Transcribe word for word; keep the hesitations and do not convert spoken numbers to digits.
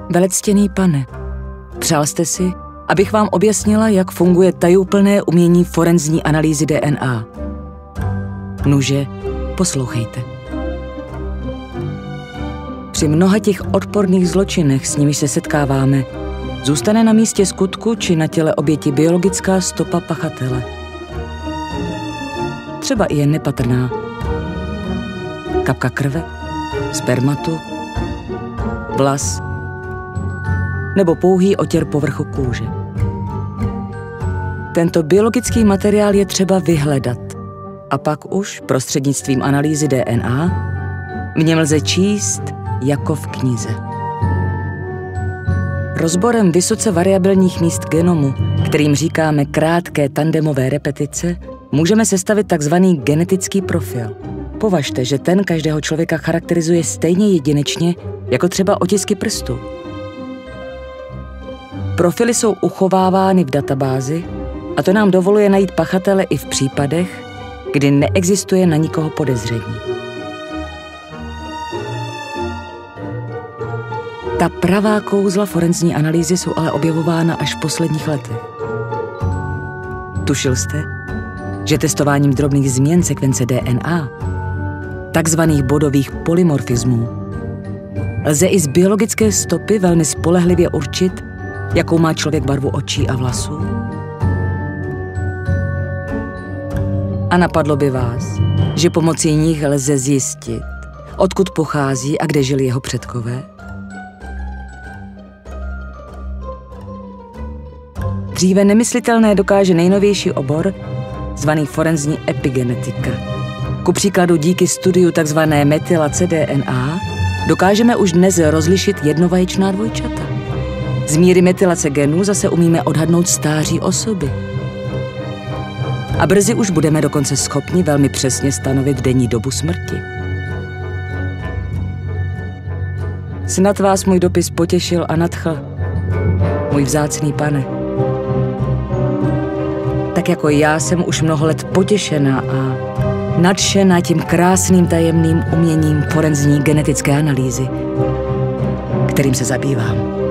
Velectěný pane, přál jste si, abych vám objasnila, jak funguje tajuplné umění forenzní analýzy D N A. Nuže, poslouchejte. Při mnoha těch odporných zločinech, s nimiž se setkáváme, zůstane na místě skutku či na těle oběti biologická stopa pachatele. Třeba i jen nepatrná. Kapka krve, spermatu, vlas nebo pouhý otěr povrchu kůže. Tento biologický materiál je třeba vyhledat a pak už prostřednictvím analýzy D N A v něm lze číst jako v knize. Rozborem vysoce variabilních míst genomu, kterým říkáme krátké tandemové repetice, můžeme sestavit takzvaný genetický profil. Považte, že ten každého člověka charakterizuje stejně jedinečně, jako třeba otisky prstů. Profily jsou uchovávány v databázi a to nám dovoluje najít pachatele i v případech, kdy neexistuje na nikoho podezření. Ta pravá kouzla forenzní analýzy jsou ale objevována až v posledních letech. Tušil jste, že testováním drobných změn sekvence D N A, takzvaných bodových polymorfismů, lze i z biologické stopy velmi spolehlivě určit, jakou má člověk barvu očí a vlasů? A napadlo by vás, že pomocí nich lze zjistit, odkud pochází a kde žili jeho předkové? Dříve nemyslitelné dokáže nejnovější obor, zvaný forenzní epigenetika. Ku příkladu díky studiu tzv. Metylace D N A dokážeme už dnes rozlišit jednovaječná dvojčata. Z míry metylace genů zase umíme odhadnout stáří osoby. A brzy už budeme dokonce schopni velmi přesně stanovit denní dobu smrti. Snad vás můj dopis potěšil a nadchl, můj vzácný pane. Tak jako já jsem už mnoho let potěšená a nadšená tím krásným tajemným uměním forenzní genetické analýzy, kterým se zabývám.